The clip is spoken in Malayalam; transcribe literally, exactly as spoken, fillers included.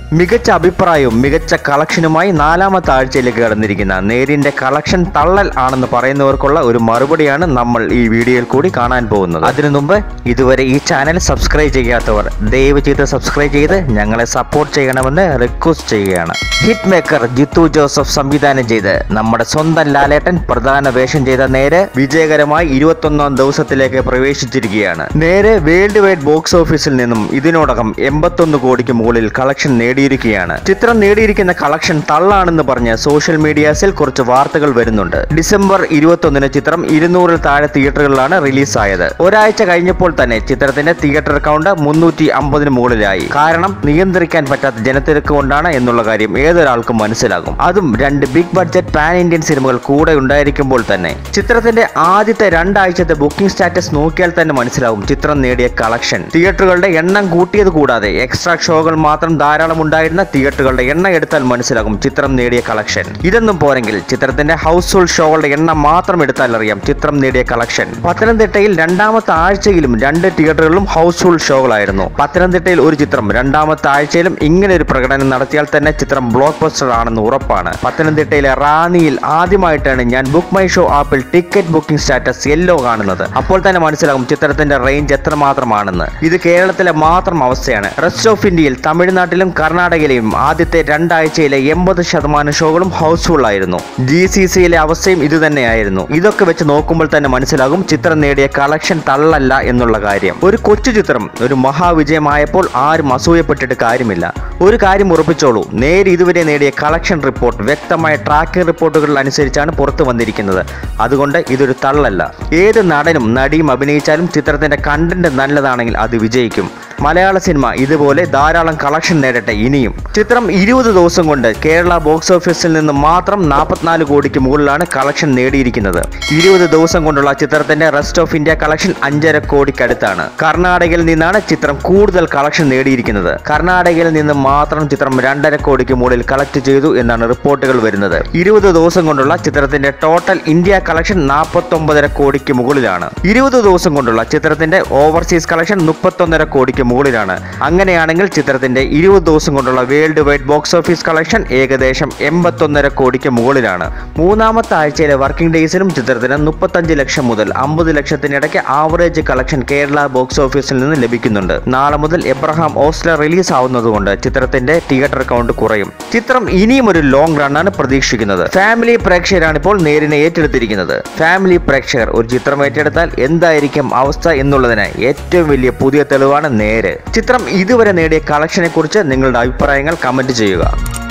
മികച്ച അഭിപ്രായവും മികച്ച കളക്ഷനുമായി നാലാമത്തെ ആഴ്ചയിലേക്ക് കടന്നിരിക്കുന്ന നേരിന്റെ കളക്ഷൻ തള്ളൽ ആണെന്ന് പറയുന്നവർക്കുള്ള ഒരു മറുപടിയാണ് നമ്മൾ ഈ വീഡിയോയിൽ കൂടി കാണാൻ പോകുന്നത്. അതിനു മുമ്പ് ഇതുവരെ ഈ ചാനൽ സബ്സ്ക്രൈബ് ചെയ്യാത്തവർ ദയവ് ചെയ്ത് സബ്സ്ക്രൈബ് ചെയ്ത് ഞങ്ങളെ സപ്പോർട്ട് ചെയ്യണമെന്ന് റിക്വസ്റ്റ് ചെയ്യുകയാണ്. ഹിറ്റ് മേക്കർ ജിത്തു ജോസഫ് സംവിധാനം ചെയ്ത് നമ്മുടെ സ്വന്തം ലാലേട്ടൻ പ്രധാന വേഷം ചെയ്ത നേര് വിജയകരമായി ഇരുപത്തൊന്നാം ദിവസത്തിലേക്ക് പ്രവേശിച്ചിരിക്കുകയാണ്. നേര് വേൾഡ് വൈഡ് ബോക്സ് ഓഫീസിൽ നിന്നും ഇതിനോടകം എൺപത്തൊന്ന് കോടിക്ക് മുകളിൽ കളക്ഷൻ നേടിയിരിക്കുകയാണ്. ചിത്രം നേടിയിരിക്കുന്ന കളക്ഷൻ തള്ളാണെന്ന് പറഞ്ഞ് സോഷ്യൽ മീഡിയാസിൽ കുറച്ച് വാർത്തകൾ വരുന്നുണ്ട്. ഡിസംബർ ഇരുപത്തൊന്നിന് ചിത്രം ഇരുന്നൂറിൽ താഴെ തിയേറ്ററുകളിലാണ് റിലീസായത്. ഒരാഴ്ച കഴിഞ്ഞപ്പോൾ തന്നെ ചിത്രത്തിന്റെ തിയേറ്റർ കൗണ്ട് മുന്നൂറ്റി അമ്പതിന് മുകളിലായി. കാരണം നിയന്ത്രിക്കാൻ പറ്റാത്ത ജനത്തിരക്ക് കൊണ്ടാണ് എന്നുള്ള കാര്യം ഏതൊരാൾക്കും മനസ്സിലാകും. അതും രണ്ട് ബിഗ് ബഡ്ജറ്റ് പാൻ ഇന്ത്യൻ സിനിമകൾ കൂടെ ഉണ്ടായിരിക്കുമ്പോൾ തന്നെ. ചിത്രത്തിന്റെ ആദ്യത്തെ രണ്ടാഴ്ചത്തെ ബുക്കിംഗ് സ്റ്റാറ്റസ് നോക്കിയാൽ തന്നെ മനസ്സിലാകും ചിത്രം നേടിയ കളക്ഷൻ. തിയേറ്ററുകളുടെ എണ്ണം കൂട്ടിയത് കൂടാതെ എക്സ്ട്രാ ഷോകൾ മാത്രം ധാരാളം ഉണ്ടായിരുന്ന തിയേറ്ററുകളുടെ എണ്ണം എടുത്താൽ മനസ്സിലാകും ചിത്രം നേടിയ കളക്ഷൻ. ഇതൊന്നും പോരെങ്കിൽ ചിത്രത്തിന്റെ ഹൗസ് ഹോൾഡ് ഷോകളുടെ എണ്ണം മാത്രം എടുത്താൽ അറിയാം ചിത്രം നേടിയ കളക്ഷൻ. പത്തനംതിട്ടയിൽ രണ്ടാമത്തെ ആഴ്ചയിലും രണ്ട് തിയേറ്ററുകളിലും ഹൗസ് ഹോൾഡ് ഷോകളായിരുന്നു. പത്തനംതിട്ടയിൽ ഒരു ചിത്രം രണ്ടാമത്തെ ആഴ്ചയിലും ഇങ്ങനെ ഒരു പ്രകടനം നടത്തിയാൽ തന്നെ ചിത്രം ബ്ലോക്ക് ബസ്റ്റർ ആണെന്ന് ഉറപ്പാണ്. പത്തനംതിട്ടയിലെ റാന്നിയിൽ ആദ്യമായിട്ടാണ് ഞാൻ ബുക്ക് മൈ ഷോ ആപ്പിൽ ടിക്കറ്റ് ബുക്കിംഗ് സ്റ്റാറ്റസ് യെല്ലോ കാണുന്നത്. അപ്പോൾ തന്നെ മനസ്സിലാകും ചിത്രത്തിന്റെ റേഞ്ച് എത്രമാത്രമാണെന്ന്. ഇത് കേരളത്തിലെ മാത്രം അവസ്ഥയാണ്. റെസ്റ്റ് ഓഫ് ഇന്ത്യയിൽ തമിഴ്നാട്ടിലും കർണാടകയിലെയും ആദ്യത്തെ രണ്ടാഴ്ചയിലെ എൺപത് ശതമാനം ഷോകളും ഹൗസ്ഫുൾ ആയിരുന്നു. ജി സി സിയിലെ അവസ്ഥയും ഇതുതന്നെയായിരുന്നു. ഇതൊക്കെ വെച്ച് നോക്കുമ്പോൾ തന്നെ മനസ്സിലാകും ചിത്രം നേടിയ കളക്ഷൻ തള്ളല്ല എന്നുള്ള കാര്യം. ഒരു കൊച്ചു ചിത്രം ഒരു മഹാവിജയമായപ്പോൾ ആരും അസൂയപ്പെട്ടിട്ട് കാര്യമില്ല. ഒരു കാര്യം ഉറപ്പിച്ചോളൂ, നേര് ഇതുവരെ നേടിയ കളക്ഷൻ റിപ്പോർട്ട് വ്യക്തമായ ട്രാക്കിംഗ് റിപ്പോർട്ടുകൾ അനുസരിച്ചാണ് പുറത്തു വന്നിരിക്കുന്നത്. അതുകൊണ്ട് ഇതൊരു തള്ളല്ല. ഏത് നടനും നടിയും അഭിനയിച്ചാലും ചിത്രത്തിന്റെ കണ്ടന്റ് നല്ലതാണെങ്കിൽ അത് വിജയിക്കും. മലയാള സിനിമ ഇതുപോലെ ധാരാളം കളക്ഷൻ നേടട്ടെ ഇനിയും. ചിത്രം ഇരുപത് ദിവസം കൊണ്ട് കേരള ബോക്സ് ഓഫീസിൽ നിന്ന് മാത്രം നാൽപ്പത്തിനാല് കോടിക്ക് മുകളിലാണ് കളക്ഷൻ നേടിയിരിക്കുന്നത്. ഇരുപത് ദിവസം കൊണ്ടുള്ള ചിത്രത്തിന്റെ റെസ്റ്റ് ഓഫ് ഇന്ത്യ കളക്ഷൻ അഞ്ചര കോടിക്കടുത്താണ്. കർണാടകയിൽ നിന്നാണ് ചിത്രം കൂടുതൽ കളക്ഷൻ നേടിയിരിക്കുന്നത്. കർണാടകയിൽ നിന്ന് മാത്രം ചിത്രം രണ്ടര കോടിക്ക് മുകളിൽ കളക്ട് ചെയ്തു എന്നാണ് റിപ്പോർട്ടുകൾ വരുന്നത്. ഇരുപത് ദിവസം കൊണ്ടുള്ള ചിത്രത്തിന്റെ ടോട്ടൽ ഇന്ത്യ കളക്ഷൻ നാൽപ്പത്തൊമ്പതര കോടിക്ക് മുകളിലാണ്. ഇരുപത് ദിവസം കൊണ്ടുള്ള ചിത്രത്തിന്റെ ഓവർസീസ് കളക്ഷൻ മുപ്പത്തൊന്നര കോടിക്ക് മുകളിലാണ്. അങ്ങനെയാണെങ്കിൽ ചിത്രത്തിന്റെ ഇരുപത് ദിവസം കൊണ്ടുള്ള world wide box office collection ഏകദേശം എൺപത്തൊന്നര കോടിക്ക് മുകളിലാണ്. മൂന്നാമത്തെ ആഴ്ചയിലെ വർക്കിംഗ് ഡേയ്സിലും ചിത്രത്തിന് മുപ്പത്തഞ്ച് ലക്ഷം മുതൽ അമ്പത് ലക്ഷത്തിനിടയ്ക്ക് ആവറേജ് കളക്ഷൻ കേരള ബോക്സ് ഓഫീസിൽ നിന്ന് ലഭിക്കുന്നുണ്ട്. നാളെ മുതൽ എബ്രഹാം ഓസ്ലർ റിലീസ് ആവുന്നതുകൊണ്ട് ചിത്രത്തിന്റെ തിയേറ്റർ കൗണ്ട് കുറയും. ചിത്രം ഇനിയും ഒരു ലോങ് റണ്ണാണ് പ്രതീക്ഷിക്കുന്നത്. ഫാമിലി പ്രേക്ഷകരാണ് ഇപ്പോൾ നേരിനെ ഏറ്റെടുത്തിരിക്കുന്നത്. ഫാമിലി പ്രേക്ഷകർ ഒരു ചിത്രം ഏറ്റെടുത്താൽ എന്തായിരിക്കും അവസ്ഥ എന്നുള്ളതിന് ഏറ്റവും വലിയ പുതിയ തെളിവാണ് നേര്. ചിത്രം ഇതുവരെ നേടിയ കളക്ഷനെ കുറിച്ച് നിങ്ങളുടെ അഭിപ്രായങ്ങൾ കമന്റ് ചെയ്യുക.